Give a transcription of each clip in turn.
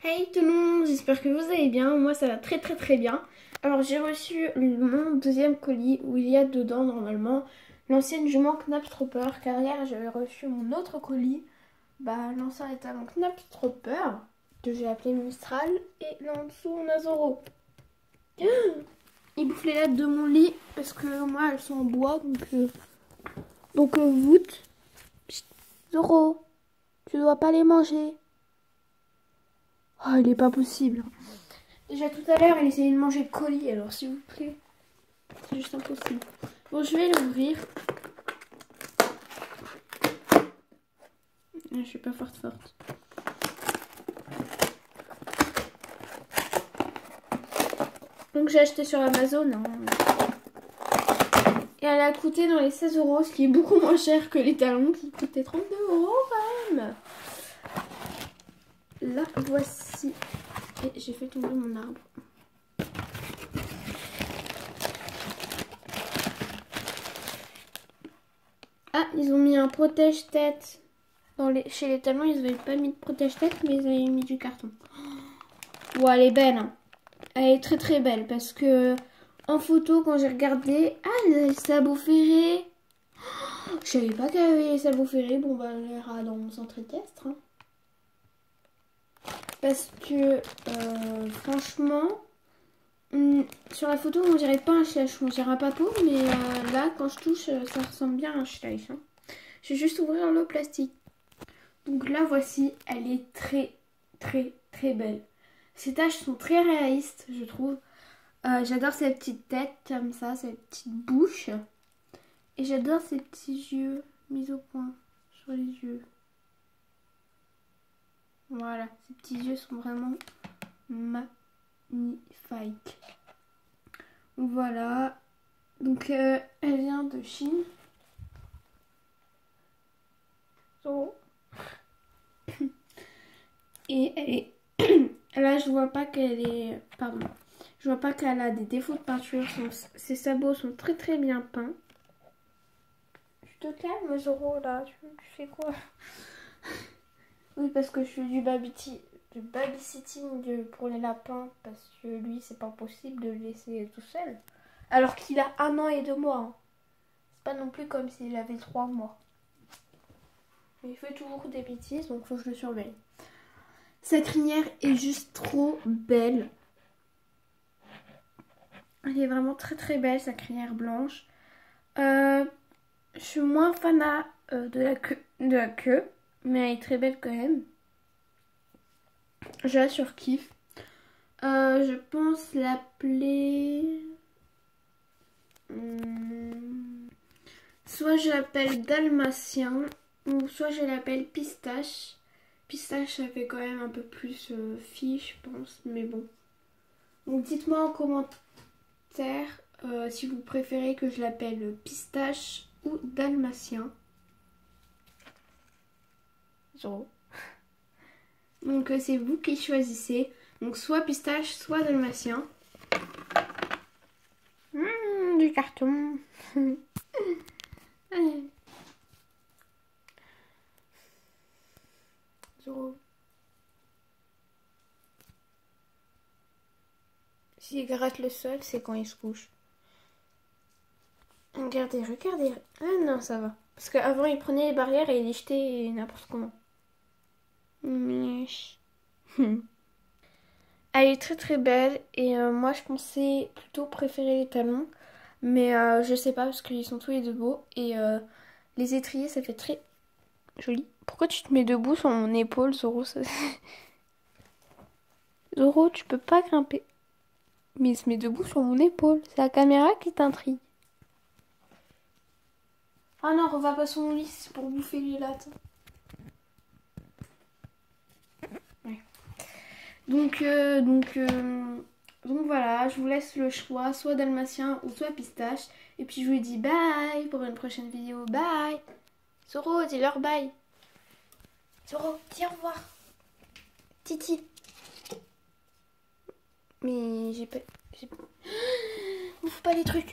Hey tout le monde, j'espère que vous allez bien, moi ça va très bien. Alors j'ai reçu mon deuxième colis où il y a dedans normalement l'ancienne jument Knapstropper car hier j'avais reçu mon autre colis, l'ancien étalon Knapstropper que j'ai appelé Mistral et là en dessous on a Zoro. Il bouffe les lattes de mon lit parce que moi elles sont en bois donc voûte. Chut, Zoro, tu dois pas les manger. Oh il est pas possible. Déjà tout à l'heure, elle essayait de manger le colis, alors s'il vous plaît, c'est juste impossible. Bon, je vais l'ouvrir. Je suis pas forte. Donc j'ai acheté sur Amazon. Hein. Et elle a coûté dans les 16 €, ce qui est beaucoup moins cher que les talons qui coûtaient 32 € quand même. Là, voici. Et j'ai fait tomber mon arbre. Ah, ils ont mis un protège-tête. Chez les talons, ils n'avaient pas mis de protège-tête, mais ils avaient mis du carton. Wow, elle est belle. Hein. Elle est très belle parce que en photo, quand j'ai regardé, elle a les sabots ferrés. Je savais pas qu'elle avait les sabots ferrés. Bon, elle ira dans mon centre équestre. Hein. Parce que, franchement, sur la photo, on dirait pas un schleich, on dirait un papou, mais là, quand je touche, ça ressemble bien à un schleich. Hein. Je vais juste ouvrir le plastique. Donc là, voici, elle est très belle. Ces taches sont très réalistes, je trouve. J'adore ces petites têtes comme ça, ces petites bouches. Et j'adore ces petits yeux mis au point sur les yeux. Voilà, ces petits yeux sont vraiment magnifiques. Voilà. Donc elle vient de Chine. Oh. Et elle est... Là, je vois pas qu'elle est... Pardon. Je vois pas qu'elle a des défauts de peinture. Ses sabots sont très bien peints. Tu te calmes, Zoro, là. Tu fais quoi? Oui, parce que je fais du babysitting pour les lapins. Parce que lui, c'est pas possible de le laisser tout seul. Alors qu'il a 1 an et 2 mois. Hein. C'est pas non plus comme s'il avait 3 mois. Mais il fait toujours des bêtises, donc faut que je le surveille. Sa crinière est juste trop belle. Elle est vraiment très belle, sa crinière blanche. Je suis moins fanat de la queue, mais elle est très belle quand même. Je la surkiffe. Je pense l'appeler... Soit je l'appelle Dalmatien, ou soit je l'appelle Pistache. Pistache, ça fait quand même un peu plus fille, je pense, mais bon. Donc dites-moi en commentaire si vous préférez que je l'appelle Pistache ou Dalmatien. Zéro. Donc c'est vous qui choisissez. Donc soit Pistache, soit Dalmatien. Du carton. Allez. Zéro. S'il gratte le sol, c'est quand il se couche. Regardez. Ah non, ça va. Parce qu'avant, il prenait les barrières et il les jetait n'importe comment. Elle est très belle et moi je pensais plutôt préférer les talons. Mais je sais pas parce qu'ils sont tous les deux beaux. Et les étriers, ça fait très joli. Pourquoi tu te mets debout sur mon épaule, Zoro? Zoro, tu peux pas grimper. Mais il se met debout sur mon épaule. C'est la caméra qui t'intrigue. Ah non, on va pas sur mon lit, c'est pour bouffer les lattes. Ouais. Donc voilà, je vous laisse le choix, soit dalmatien ou soit pistache. Et puis je vous dis bye pour une prochaine vidéo. Bye. Zoro, dis-leur bye. Zoro, dis au revoir. Titi. Mais j'ai pas... Bouffe pas les trucs.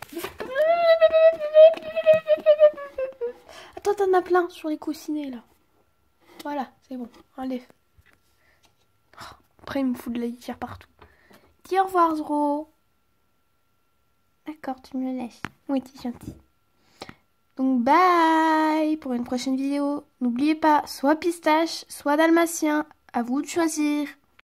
Attends, t'en as plein sur les coussinets là. Voilà, c'est bon. Enlève. après il me fout de la litière partout. Dis au revoir Zoro. D'accord, tu me le laisses. Oui, t'es gentil. Donc bye pour une prochaine vidéo. N'oubliez pas, soit pistache, soit dalmatien. À vous de choisir.